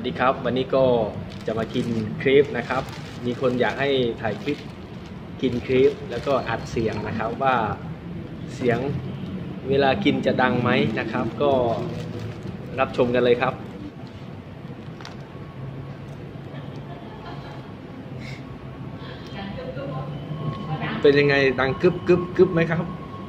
สดีครับวันนี้ก็จะมากินเครปนะครับมีคนอยากให้ถ่ายคลิปกินเครปแล้วก็อัดเสียงนะครับว่าเสียงเวลากินจะดังไหมนะครับก็รับชมกันเลยครับเป็นยังไงดังกึบกึบกึบไหมครับ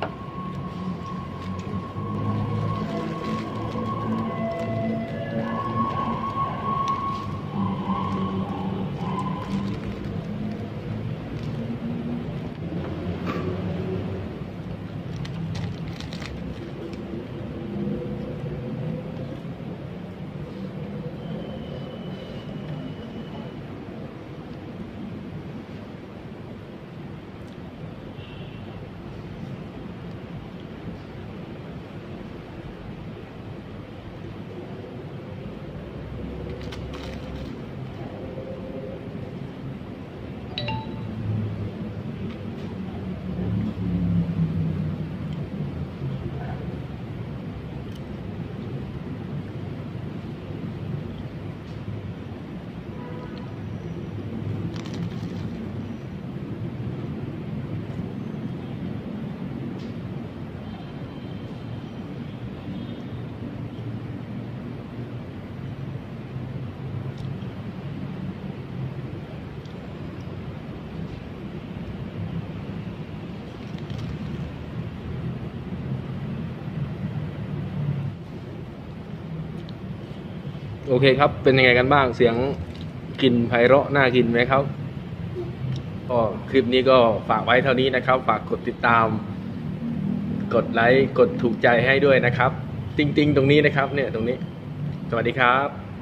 โอเคครับเป็นยังไงกันบ้างเสียงกลิ่นไพเราะน่ากินไหมครับก็คลิปนี้ก็ฝากไว้เท่านี้นะครับฝากกดติดตามกดไลค์กดถูกใจให้ด้วยนะครับติ๊งๆตรงนี้นะครับเนี่ยตรงนี้สวัสดีครับ